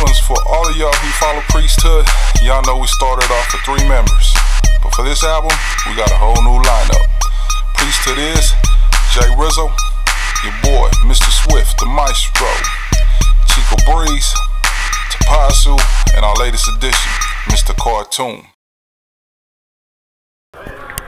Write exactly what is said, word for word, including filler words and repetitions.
one's for all of y'all who follow Priesthood. Y'all know we started off with three members, but for this album, we got a whole new lineup. Priesthood is Jay Rizzo, your boy, Mister Swift, the Maestro, Chico Breeze, Tapasu, and our latest addition, Mister Cartoon.